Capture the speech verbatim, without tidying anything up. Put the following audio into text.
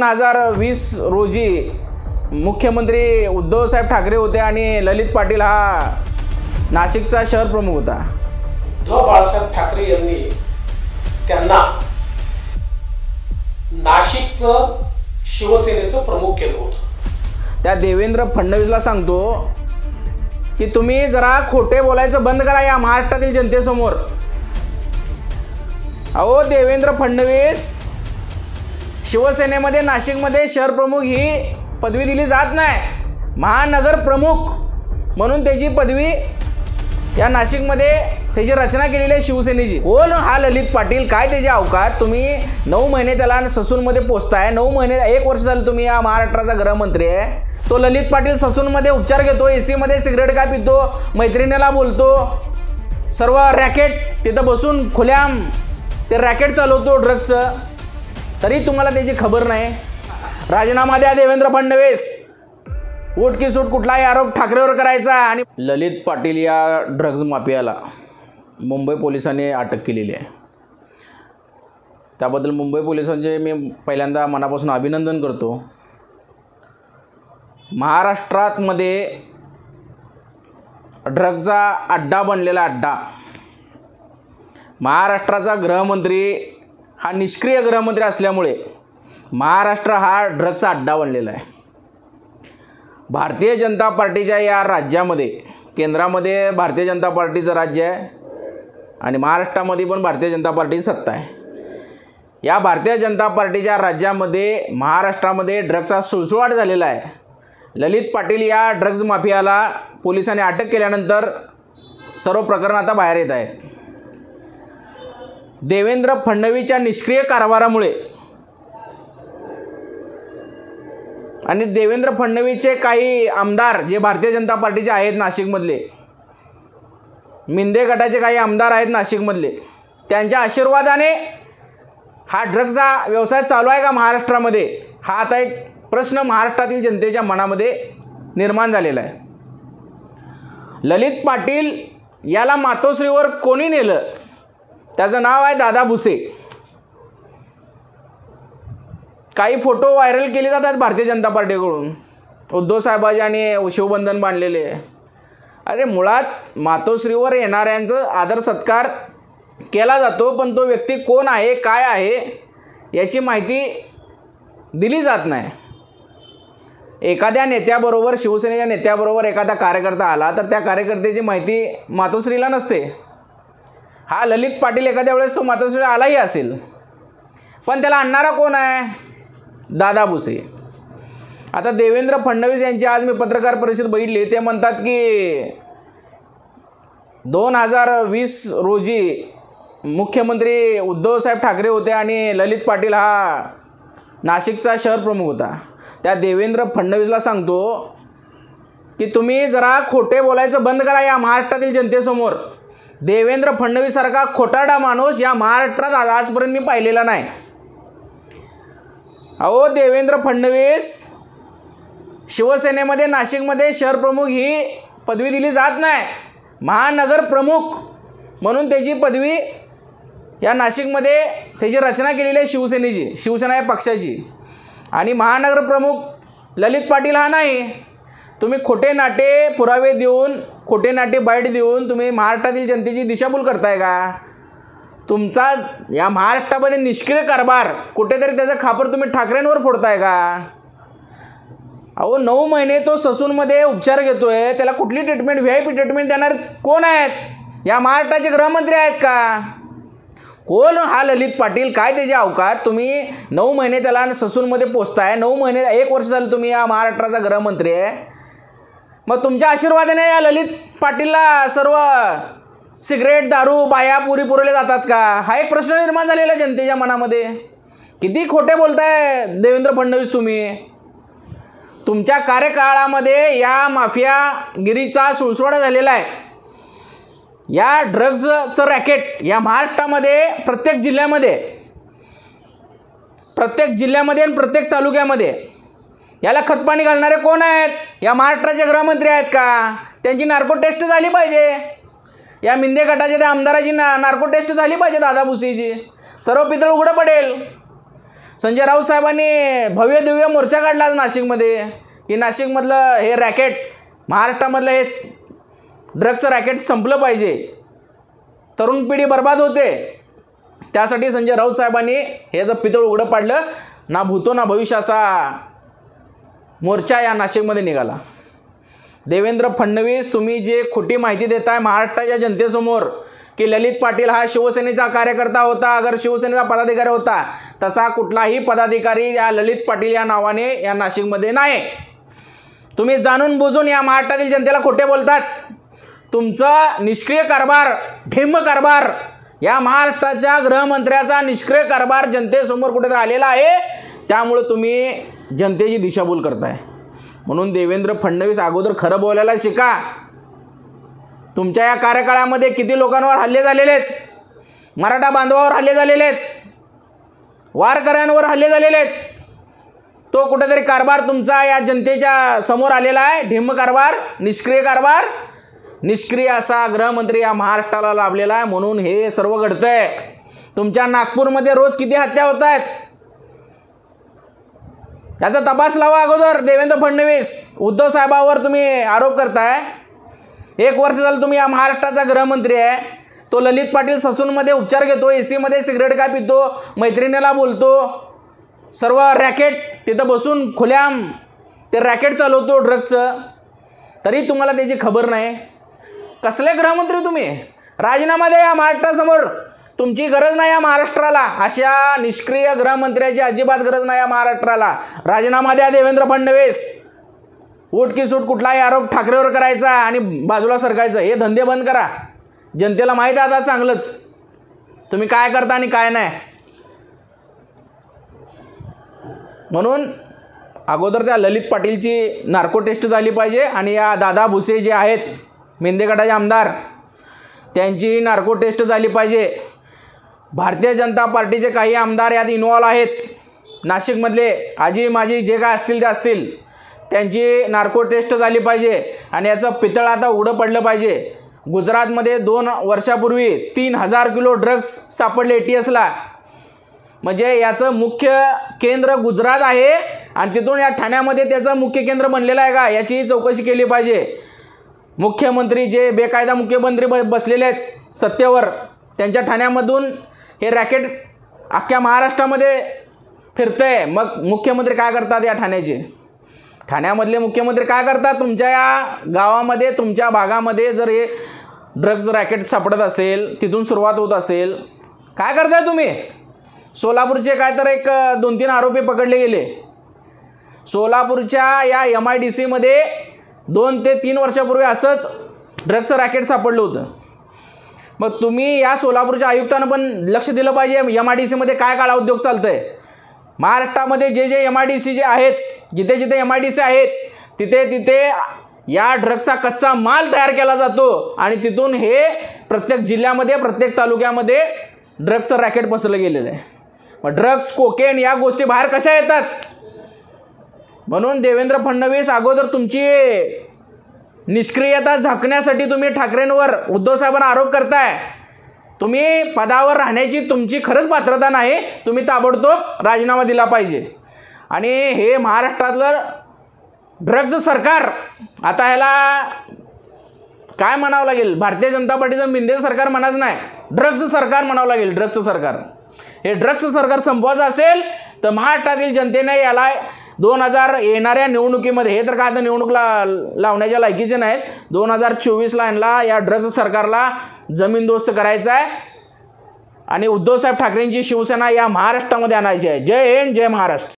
दोन हजार वीस रोजी मुख्यमंत्री उद्धवसाहेब ठाकरे होते आणि ललित पाटील हा नाशिकचा शहर प्रमुख होता. उद्धव बाळासाहेब ठाकरे यांनी त्यांना नाशिकचं शिवसेनेचं प्रमुख केलं होतं. त्या देवेंद्र फडणवीसला सांगतो की तुम्ही जरा खोटे बोलायचं बंद करा या महाराष्ट्रातील जनतेसमोर. अहो देवेंद्र फडणवीस, शिवसेनेमध्ये नाशिकमध्ये शहर प्रमुख ही पदवी दिली जात नाही. महानगर प्रमुख म्हणून त्याची पदवी या नाशिकमध्ये त्याची रचना केलेली आहे शिवसेनेची. कोण हा ललित पाटील, काय त्याचे अवकात? तुम्ही नऊ महिने त्याला ससूनमध्ये पोचताय. नऊ महिने एक वर्ष झालं तुम्ही या महाराष्ट्राचा गृहमंत्री आहे. तो ललित पाटील ससूनमध्ये उपचार घेतो, एसीमध्ये सिगरेट काय पितो, मैत्रिणीला बोलतो, सर्व रॅकेट तिथं बसून खुल्याम ते रॅकेट चालवतो ड्रग्सचं, तरी तुम्हाला त्याची खबर नाही. राजीनामा द्या देवेंद्र फडणवीस. उठ की सूट कुठलाही आरोप ठाकरेवर करायचा. आणि ललित पाटील या ड्रग्ज माफियाला मुंबई पोलिसांनी अटक केलेली आहे. त्याबद्दल मुंबई पोलिसांचे मी पहिल्यांदा मनापासून अभिनंदन करतो. महाराष्ट्रामध्ये ड्रग्जचा अड्डा बनलेला अड्डा. महाराष्ट्राचा गृहमंत्री हा निष्क्रिय गृहमंत्री असल्यामुळे महाराष्ट्र हा ड्रग्जचा अड्डा बनलेला आहे. भारतीय जनता पार्टीच्या या राज्यामध्ये, केंद्रामध्ये भारतीय जनता पार्टीचं राज्य आहे आणि महाराष्ट्रामध्ये पण भारतीय जनता पार्टीची सत्ता आहे. या भारतीय जनता पार्टीच्या राज्यामध्ये महाराष्ट्रामध्ये ड्रग्जचा सुळसुळाट झालेला आहे. ललित पाटील या ड्रग्ज माफियाला पोलिसांनी अटक केल्यानंतर सर्व प्रकरण आता बाहेर येत आहेत. देवेंद्र फडणवीसच्या निष्क्रिय कारभारामुळे आणि देवेंद्र फडणवीसचे काही आमदार जे भारतीय जनता पार्टीचे आहेत नाशिकमधले, मिंदे गटाचे काही आमदार आहेत नाशिकमधले, त्यांच्या आशीर्वादाने हा ड्रग्जचा व्यवसाय चालू आहे का महाराष्ट्रामध्ये, हा आता एक प्रश्न महाराष्ट्रातील जनतेच्या मनामध्ये निर्माण झालेला आहे. ललित पाटील याला मातोश्रीवर कोणी नेलं? त्याचं नाव आहे दादा भुसे. काही फोटो व्हायरल केले जातात भारतीय जनता पार्टीकडून, उद्धव साहेबांचे आणि शिवबंधन बांधलेले. अरे मुळात मातोश्रीवर येणाऱ्यांचं आदर सत्कार केला जातो, पण तो व्यक्ती कोण आहे, काय आहे याची माहिती दिली जात नाही. एखाद्या नेत्याबरोबर, शिवसेनेच्या नेत्याबरोबर एखादा कार्यकर्ता आला तर त्या कार्यकर्त्याची माहिती मातोश्रीला नसते. हा ललित पाटील एखाद्या वेळेस तो मातोश्रीला आलाही असेल, पण त्याला आणणारा कोण आहे? दादा भुसे. आता देवेंद्र फडणवीस यांची आज मी पत्रकार परिषद बघितली. ते म्हणतात की दोन हजार वीस रोजी मुख्यमंत्री उद्धवसाहेब ठाकरे होते आणि ललित पाटील हा नाशिकचा शहर प्रमुख होता. त्या देवेंद्र फडणवीसला सांगतो की तुम्ही जरा खोटे बोलायचं बंद करा या महाराष्ट्रातील जनतेसमोर. देवेंद्र फडणवीससारखा खोटारडा माणूस या महाराष्ट्रात आजपर्यंत मी पाहिलेला नाही. अहो देवेंद्र फडणवीस, शिवसेनेमध्ये नाशिकमध्ये शहर प्रमुख ही पदवी दिली जात नाही. महानगर प्रमुख म्हणून त्याची पदवी या नाशिकमध्ये त्याची रचना केलेली आहे शिवसेनेची, शिवसेना या पक्षाची. आणि महानगर प्रमुख ललित पाटील हा नाही. तुम्ही खोटे नाटे पुरावे देऊन, खोटे नाटे बाईट देऊन तुम्ही महाराष्ट्रातील जनतेची दिशाभूल करताय का? तुमचा या महाराष्ट्रामध्ये निष्क्रिय कारभार, कुठेतरी त्याचं खापर तुम्ही ठाकरेंवर फोडताय का? अहो नऊ महिने तो ससूनमध्ये उपचार घेतोय, त्याला कुठली treatment, V I P treatment देणार कोण आहेत? या महाराष्ट्राचे गृहमंत्री आहेत का? कोण हा ललित पाटील, काय त्याचे अवकात? तुम्ही नऊ महिने त्याला ससूनमध्ये पोचताय. नऊ महिने एक वर्ष झालं तुम्ही या महाराष्ट्राचा गृहमंत्री आहे. मग तुमच्या आशीर्वादाने या ललित पाटीलला सर्व सिगरेट, दारू, बाया, पुरी पुरवले जातात का? हा एक प्रश्न निर्माण झालेला आहे जनतेच्या मनामध्ये. किती खोटे बोलताय देवेंद्र फडणवीस तुम्ही. तुमच्या कार्यकाळामध्ये या माफियागिरीचा सुळसुळाट झालेला आहे. या ड्रग्जचं रॅकेट या महाराष्ट्रामध्ये प्रत्येक जिल्ह्यामध्ये प्रत्येक जिल्ह्यामध्ये आणि प्रत्येक तालुक्यामध्ये याला खतपाणी घालणारे कोण आहेत? या महाराष्ट्राचे गृहमंत्री आहेत का? त्यांची नार्को टेस्ट झाली पाहिजे. या मिंदे गटाच्या त्या आमदाराची ना नार्को टेस्ट झाली पाहिजे दादा भुसेची. सर्व पितळ उघडं पडेल. संजय राऊत साहेबांनी भव्य दिव्य मोर्चा काढला आज नाशिकमध्ये की नाशिकमधलं हे रॅकेट, महाराष्ट्रामधलं हे ड्रग्सचं रॅकेट संपलं पाहिजे, तरुण पिढी बर्बाद होते. त्यासाठी संजय राऊत साहेबांनी हे जर पितळ उघडं पाडलं, ना भूतो ना भविष्याचा मोर्चा या नाशिकमध्ये निघाला. देवेंद्र फडणवीस, तुम्ही जे खोटी माहिती देताय महाराष्ट्राच्या जनतेसमोर की ललित पाटील हा शिवसेनेचा कार्यकर्ता होता, अगर शिवसेनेचा पदाधिकारी होता, तसा कुठलाही पदाधिकारी या ललित पाटील या नावाने या नाशिकमध्ये नाही. तुम्ही जाणून बुजून या महाराष्ट्रातील जनतेला खोटे बोलतात. तुमचं निष्क्रिय कारभार, ढिम्म कारभार, या महाराष्ट्राच्या गृहमंत्र्याचा निष्क्रिय कारभार जनतेसमोर कुठेतरी आलेला आहे. त्यामुळे तुम्ही जनतेची दिशाभूल करताय. म्हणून देवेंद्र फडणवीस, अगोदर खरं बोलायला शिका. तुमच्या या कार्यकाळामध्ये किती लोकांवर हल्ले झालेले आहेत, मराठा बांधवावर हल्ले झालेले आहेत, वारकऱ्यांवर हल्ले झालेले आहेत. तो कुठेतरी कारभार तुमचा या जनतेच्या समोर आलेला आहे. ढिम्म कारभार, निष्क्रिय कारभार, निष्क्रिय असा गृहमंत्री या महाराष्ट्राला लाभलेला आहे. म्हणून हे सर्व घडतंय. तुमच्या नागपूरमध्ये रोज किती हत्या होत आहेत याचा तपास लावा अगोदर. देवेंद्र फडणवीस, उद्धव साहेबांवर तुम्ही आरोप करताय. एक वर्ष झालं तुम्ही या महाराष्ट्राचा गृहमंत्री आहे. तो ललित पाटील ससूनमध्ये उपचार घेतो, ए सीमध्ये सिगरेट काय पितो, मैत्रिणीला बोलतो, सर्व रॅकेट तिथं बसून खुल्याम ते रॅकेट चालवतो ड्रग्सचं, तरी तुम्हाला त्याची खबर नाही. कसले गृहमंत्री तुम्ही? राजीनामा द्या या महाराष्ट्रासमोर. तुमची गरज नाही या महाराष्ट्राला. अशा निष्क्रिय गृहमंत्र्याची अजिबात गरज नाही या महाराष्ट्राला. राजीनामा द्या देवेंद्र फडणवीस. उठ की सूट कुठलाही आरोप ठाकरेवर करायचा आणि बाजूला सरकायचं, हे धंदे बंद करा. जनतेला माहीत आहे आता चांगलंच तुम्ही काय करता आणि काय नाही. म्हणून अगोदर त्या ललित पाटीलची नार्को टेस्ट झाली पाहिजे आणि या दादा भुसे जे आहेत मेंदेगडाचे आमदार, त्यांची नार्को टेस्ट झाली पाहिजे. भारतीय जनता पार्टीचे काही आमदार यात इन्व्हॉल्व आहेत नाशिकमधले, आजी माजी जे काय असतील ते असतील, त्यांची नार्को टेस्ट झाली पाहिजे आणि याचं पितळ आता उघडं पडलं पाहिजे. गुजरातमध्ये दोन वर्षापूर्वी तीन हजार किलो ड्रग्स सापडले ए टी एसला. म्हणजे याचं मुख्य केंद्र गुजरात आहे आणि तिथून या ठाण्यामध्ये त्याचं मुख्य केंद्र बनलेलं आहे का, याची चौकशी केली पाहिजे. मुख्यमंत्री जे बेकायदा मुख्यमंत्री ब बसलेले आहेत सत्तेवर, त्यांच्या ठाण्यामधून हे रॅकेट अख्ख्या महाराष्ट्रामध्ये फिरतंय. मग मुख्यमंत्री काय करतात या ठाण्याचे? ठाण्यामधले मुख्यमंत्री काय करतात? तुमच्या या गावामध्ये, तुमच्या भागामध्ये जर हे ड्रग्ज रॅकेट सापडत असेल, तिथून सुरुवात होत असेल, काय करताय तुम्ही? सोलापूरचे काय तर एक दोन तीन आरोपी पकडले गेले. सोलापूरच्या या एम आय डी सीमध्ये दोन ते तीन वर्षापूर्वी असंच ड्रग्जचं रॅकेट सापडलं होतं. मग तुम्ही या सोलापूरच्या आयुक्तांना पण लक्ष दिलं पाहिजे एम आय डी सीमध्ये काय काळा उद्योग चालतं आहे. महाराष्ट्रामध्ये जे जे एम आय डी सी जे आहेत, जिथे जिथे एम आय डी सी आहेत, तिथे तिथे या ड्रग्सचा कच्चा माल तयार केला जातो आणि तिथून हे प्रत्येक जिल्ह्यामध्ये, प्रत्येक तालुक्यामध्ये ड्रग्सचं रॅकेट पसरलं गेलेलं आहे. मग ड्रग्स, कोकेन या गोष्टी बाहेर कशा येतात? म्हणून देवेंद्र फडणवीस, अगोदर तुमची निष्क्रियता झाकण्यासाठी तुम्ही ठाकरेंवर, उद्धव साहेबांना आरोप करताय. तुम्ही पदावर राहण्याची तुमची खरंच पात्रता नाही. तुम्ही ताबडतोब राजीनामा दिला पाहिजे. आणि हे महाराष्ट्रातलं ड्रग्ज सरकार, आता ह्याला काय म्हणावं लागेल? भारतीय जनता पार्टीचं मिंदे सरकार म्हणायचं नाही, ड्रग्ज सरकार म्हणावं लागेल. ड्रग्ज सरकार, हे ड्रग्ज सरकार संपवायचं असेल तर महाराष्ट्रातील जनतेने याला दोन हजार येणाऱ्या निवडणुकीमध्ये, हे तर काय आता निवडणूक ला लावण्याच्या लायकीचे नाहीत, दोन हजार चोवीसला यांना या ड्रग्ज सरकारला जमीनदोस्त करायचं आहे आणि उद्धवसाहेब ठाकरेंची शिवसेना या महाराष्ट्रामध्ये आणायची आहे. जय हिंद, जय महाराष्ट्र.